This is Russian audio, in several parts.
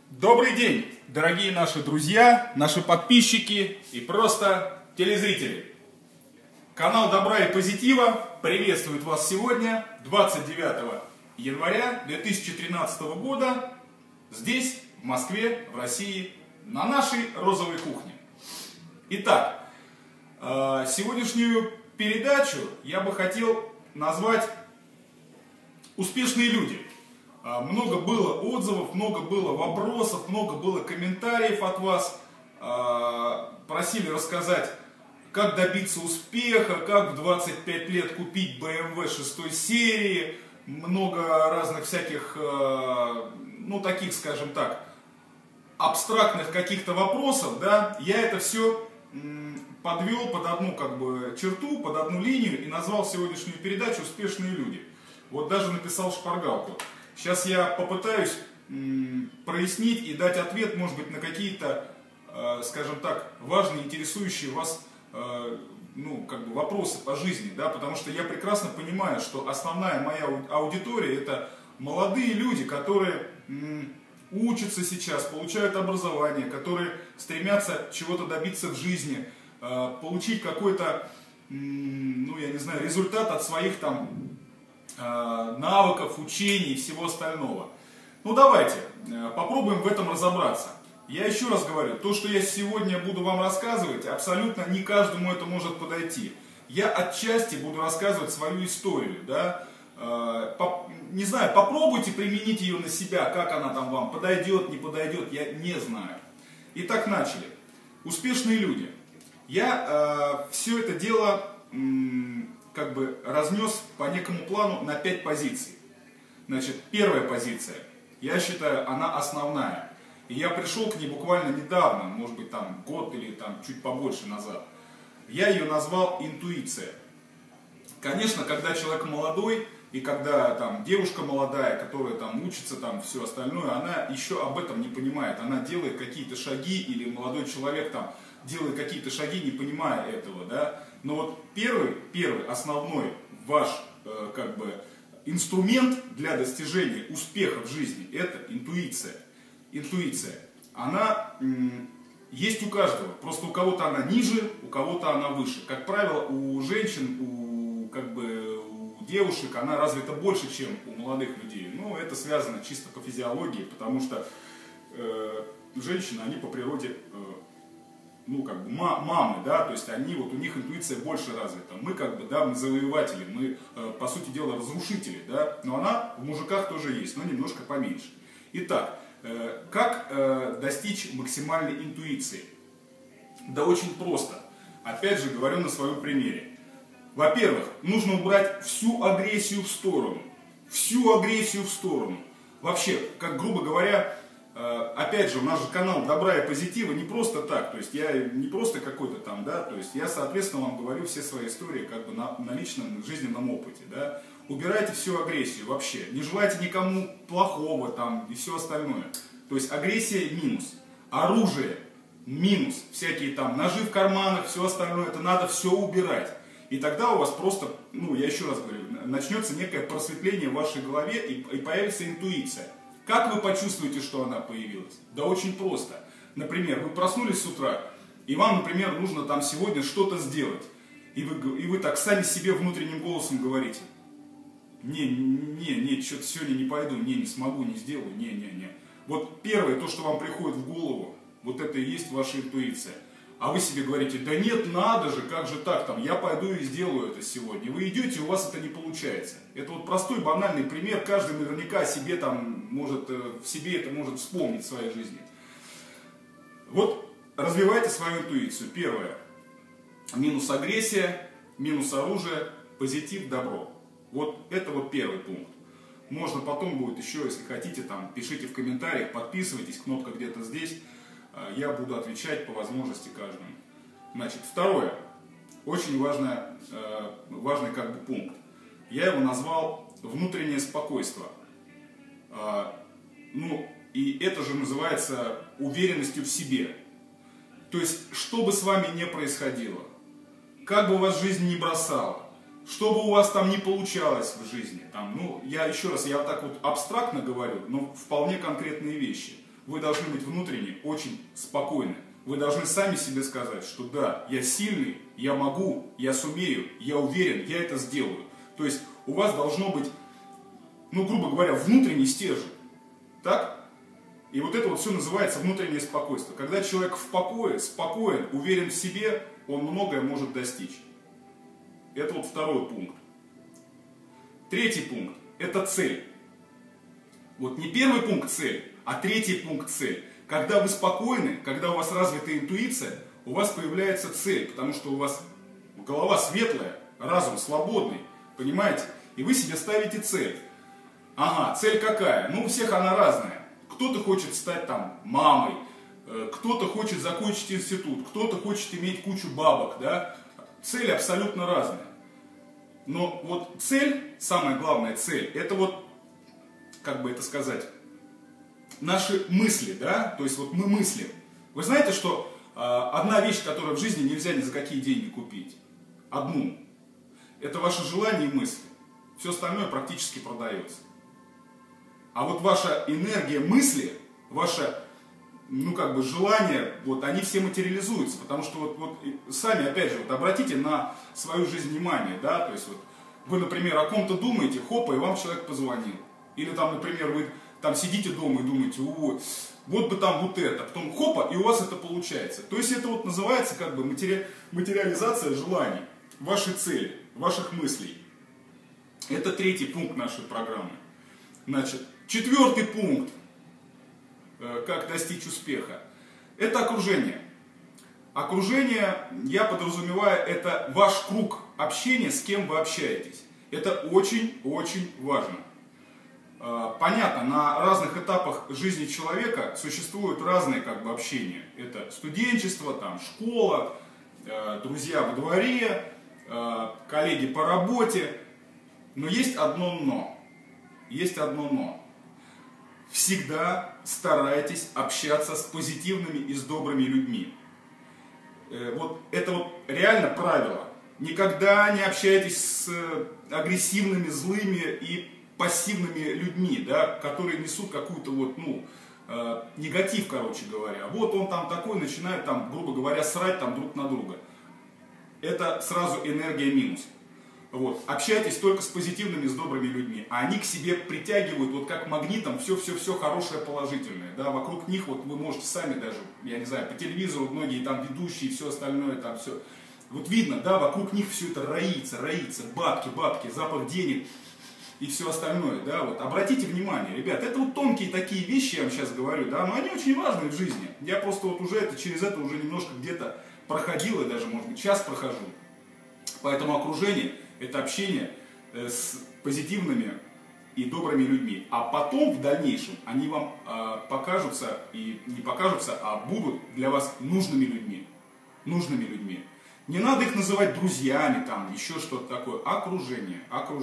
Добрый день, дорогие наши друзья, наши подписчики и просто телезрители. Канал Добра и Позитива приветствует вас сегодня, 29 января 2013 года, здесь, в Москве, в России, на нашей розовой кухне. Итак, сегодняшнюю передачу я бы хотел назвать «Успешные люди». Много было отзывов, много было вопросов, много было комментариев от вас. Просили рассказать, как добиться успеха, как в 25 лет купить BMW 6 серии. Много разных всяких, таких, скажем так, абстрактных каких-то вопросов. Да? Я это все подвел под одну черту, под одну линию и назвал сегодняшнюю передачу «Успешные люди». Вот даже написал шпаргалку. Сейчас я попытаюсь прояснить и дать ответ, может быть, на какие-то, скажем так, важные, интересующие вас вопросы по жизни, да, потому что я прекрасно понимаю, что основная моя аудитория — это молодые люди, которые учатся сейчас, получают образование, которые стремятся чего-то добиться в жизни, получить какой-то, результат от своих навыков, учений и всего остального. Давайте попробуем в этом разобраться. Я еще раз говорю, то, что я сегодня буду вам рассказывать, абсолютно не каждому это может подойти. Я отчасти буду рассказывать свою историю, да? Не знаю, попробуйте применить ее на себя, как она там вам подойдет, не подойдет, я не знаю. Итак, начали. Успешные люди. Я все это дело разнес по некому плану на 5 позиций. Значит, первая позиция, я считаю, она основная. И я пришел к ней буквально недавно, может быть, год или чуть побольше назад. Я ее назвал интуиция. Конечно, когда человек молодой, и когда девушка молодая, которая учится, все остальное, она еще об этом не понимает. Она делает какие-то шаги, или молодой человек делает какие-то шаги, не понимая этого, да. Но вот первый основной ваш инструмент для достижения успеха в жизни — это интуиция. Интуиция. Она есть у каждого. Просто у кого-то она ниже, у кого-то она выше. Как правило, у женщин, у девушек она развита больше, чем у молодых людей. Но это связано чисто по физиологии, потому что женщины, они по природе мамы, да, то есть у них интуиция больше развита. Мы мы завоеватели, мы, по сути дела, разрушители, да, но она в мужиках тоже есть, но немножко поменьше. Итак, как достичь максимальной интуиции? Да очень просто. Опять же, говорю на своем примере. Во-первых, нужно убрать всю агрессию в сторону. Всю агрессию в сторону. Вообще, грубо говоря, опять же, у нас же канал Добра и Позитива не просто так, то есть я не просто какой-то то есть я, соответственно, вам говорю все свои истории на личном жизненном опыте, да. Убирайте всю агрессию вообще, не желайте никому плохого и все остальное. То есть агрессия минус, оружие минус, всякие ножи в карманах, все остальное, это надо все убирать. И тогда у вас просто, я еще раз говорю, начнется некое просветление в вашей голове и появится интуиция. Как вы почувствуете, что она появилась? Да очень просто. Например, вы проснулись с утра, и вам, например, нужно сегодня что-то сделать. И вы так сами себе внутренним голосом говорите: не, что-то сегодня не пойду, не смогу, не сделаю, не. Вот первое, то, что вам приходит в голову, вот это и есть ваша интуиция. А вы себе говорите: да нет, надо же, как же так, я пойду и сделаю это сегодня. Вы идете, у вас это не получается. Это вот простой, банальный пример, каждый наверняка себе в себе это может вспомнить в своей жизни. Вот развивайте свою интуицию. Первое. Минус агрессия, минус оружие, позитив, добро. Вот это первый пункт. Можно потом будет еще, если хотите, пишите в комментариях, подписывайтесь, кнопка где-то здесь. Я буду отвечать по возможности каждому. Значит, второе. Очень важный пункт. Я его назвал внутреннее спокойствие. И это же называется уверенностью в себе. То есть, что бы с вами ни происходило, как бы у вас жизнь не бросала, что бы у вас не получалось в жизни, я еще раз, я так абстрактно говорю, но вполне конкретные вещи. вы должны быть внутренне очень спокойны. Вы должны сами себе сказать, что да, я сильный, я могу, я сумею, я уверен, я это сделаю. То есть у вас должно быть, ну, грубо говоря, внутренний стержень. Так? И вот это вот все называется внутреннее спокойствие. Когда человек в покое, спокоен, уверен в себе, он многое может достичь. Это вот второй пункт. Третий пункт – это цель. Вот не первый пункт цель, а третий пункт цель. Когда вы спокойны, когда у вас развита интуиция, у вас появляется цель, потому что у вас голова светлая, разум свободный, понимаете? И вы себе ставите цель. Ага, цель какая? Ну, у всех она разная. Кто-то хочет стать там мамой, кто-то хочет закончить институт, кто-то хочет иметь кучу бабок, да? Цели абсолютно разные. Но вот цель, самая главная цель, это вот, как бы это сказать, наши мысли, да, то есть вот мы мыслим. Вы знаете, что одна вещь, которую в жизни нельзя ни за какие деньги купить, одну, это ваши желания и мысли. Все остальное практически продается. А вот ваша энергия мысли, ваше, ну как бы желание, вот они все материализуются, потому что вот сами, опять же, вот обратите на свою жизнь внимание, да, то есть вот вы, например, о ком-то думаете, хопа, и вам человек позвонил. Или там, например, вы там сидите дома и думаете, ой, вот бы там вот это, потом хопа, и у вас это получается. То есть это вот называется как бы материализация желаний, вашей цели, ваших мыслей. Это третий пункт нашей программы. Значит, четвертый пункт, как достичь успеха, это окружение. Окружение, я подразумеваю, это ваш круг общения, с кем вы общаетесь. Это очень-очень важно. Понятно, на разных этапах жизни человека существуют разные как бы общения. Это студенчество, там, школа, друзья во дворе, коллеги по работе. Но есть одно но. Есть одно но. Всегда старайтесь общаться с позитивными и с добрыми людьми. Вот это вот реально правило. Никогда не общайтесь с агрессивными, злыми и пассивными людьми, да, которые несут какую-то вот, ну, негатив, короче говоря. Вот он там такой, начинает там, грубо говоря, срать там друг на друга. Это сразу энергия минус. Вот. Общайтесь только с позитивными, с добрыми людьми. А они к себе притягивают, вот как магнитом, все хорошее, положительное. Да? Вокруг них вот вы можете сами даже, я не знаю, по телевизору многие там ведущие, все остальное там все. Вот видно, да, вокруг них все это роится, бабки, запах денег и все остальное, да, вот. Обратите внимание, ребят, это вот тонкие такие вещи, я вам сейчас говорю, да, но они очень важны в жизни. Я просто вот уже через это уже немножко где-то проходил, и даже, может быть, сейчас прохожу. Поэтому окружение – это общение с позитивными и добрыми людьми. А потом, в дальнейшем, они вам покажутся, и не покажутся, а будут для вас нужными людьми. Нужными людьми. Не надо их называть друзьями, там, еще что-то такое. Окружение.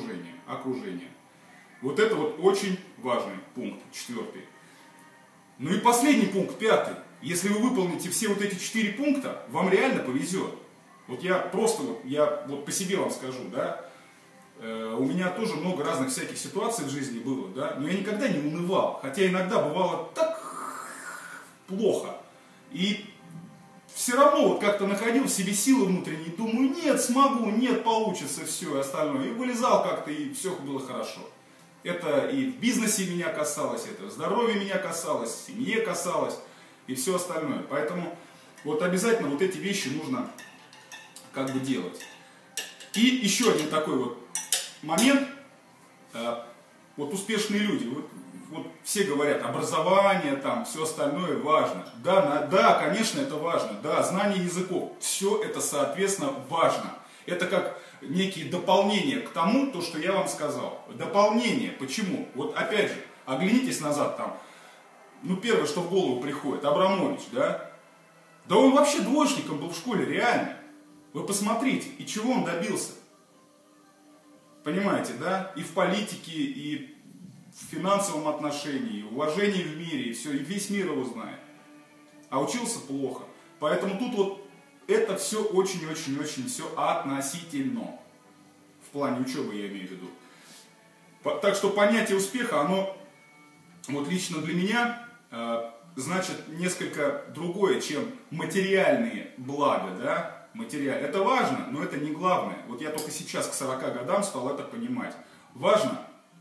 Вот это вот очень важный пункт, четвертый. Ну и последний пункт, пятый. Если вы выполните все вот эти 4 пункта, вам реально повезет. Вот я просто, вот по себе вам скажу, да, у меня тоже много разных всяких ситуаций в жизни было, да, но я никогда не унывал, хотя иногда бывало так плохо. И все равно вот как-то находил в себе силы внутренние, думаю, нет, смогу, нет, получится, все, и остальное. И вылезал как-то, и все было хорошо. Это и в бизнесе меня касалось, это в здоровье меня касалось, в семье касалось, и все остальное. Поэтому вот обязательно вот эти вещи нужно как бы делать. И еще один такой вот момент, вот успешные люди, вот все говорят, образование, там, все остальное важно. Да, конечно, это важно. Да, знание языков, все это, соответственно, важно. Это как некие дополнения к тому, то, что я вам сказал. Дополнение. Почему? Вот опять же, оглянитесь назад там. Ну, первое, что в голову приходит, Абрамович, да? Да он вообще двоечником был в школе, реально. Вы посмотрите, и чего он добился. Понимаете, да? И в политике, и в финансовом отношении, и уважении в мире, и все, и весь мир его знает. А учился плохо. Поэтому тут вот это все очень-очень-очень все относительно. В плане учебы я имею в виду. Так что понятие успеха, оно вот лично для меня значит несколько другое, чем материальные блага, да? Это важно, но это не главное. Вот я только сейчас к 40 годам стал это понимать. Важно,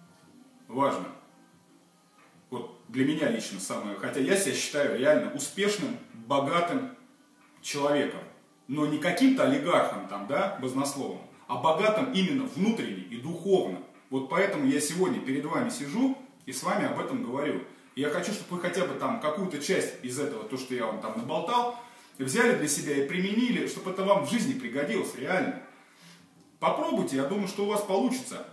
вот для меня лично самое, хотя я себя считаю реально успешным, богатым человеком, но не каким-то олигархом там, да, баснословным, а богатым именно внутренне и духовно. Вот поэтому я сегодня перед вами сижу и с вами об этом говорю. И я хочу, чтобы вы хотя бы там какую-то часть из этого, то, что я вам там наболтал, взяли для себя и применили, чтобы это вам в жизни пригодилось реально. Попробуйте, я думаю, что у вас получится.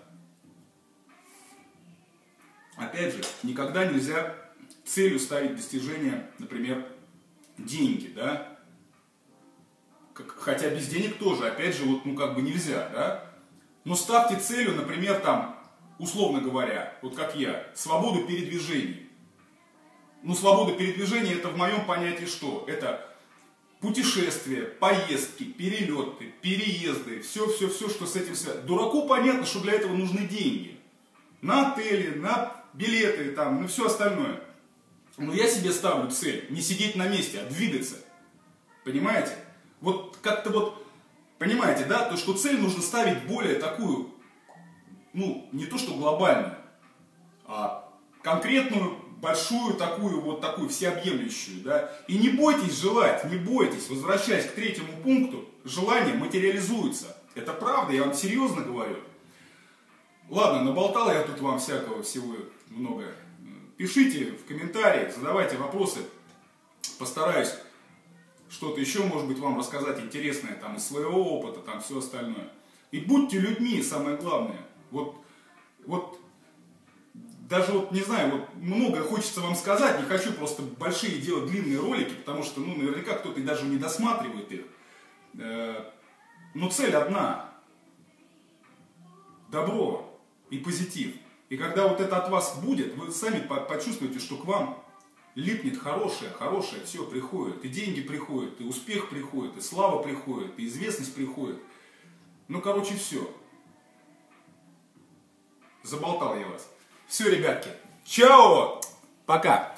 Опять же, никогда нельзя целью ставить достижение, например, деньги, да? Хотя без денег тоже, опять же, вот, ну как бы нельзя, да? Но ставьте целью, например, там, условно говоря, вот как я, свободу передвижений. Ну, свобода передвижения, это в моем понятии что? Это путешествия, поездки, перелеты, переезды, все, что с этим связано. Дураку понятно, что для этого нужны деньги. На отели, на билеты, там, ну все остальное. Но я себе ставлю цель не сидеть на месте, а двигаться. Понимаете? Вот как-то вот, понимаете, да, то, что цель нужно ставить более такую, ну, не то что глобальную, а конкретную, большую, такую, вот такую, всеобъемлющую, да. И не бойтесь желать, не бойтесь, возвращаясь к третьему пункту, желание материализуется. Это правда, я вам серьезно говорю. Ладно, наболтал я тут вам всякого всего много. Пишите в комментариях, задавайте вопросы, постараюсь что-то еще, может быть, вам рассказать интересное там из своего опыта, там все остальное. И будьте людьми, самое главное. Вот даже вот, не знаю, вот многое хочется вам сказать, не хочу просто большие делать длинные ролики, потому что, ну, наверняка кто-то даже не досматривает их. Но цель одна. Добро и позитив. И когда вот это от вас будет, вы сами почувствуете, что к вам липнет хорошее, все приходит. И деньги приходят, и успех приходит, и слава приходит, и известность приходит. Ну, короче, все. Заболтал я вас. Все, ребятки. Чао! Пока!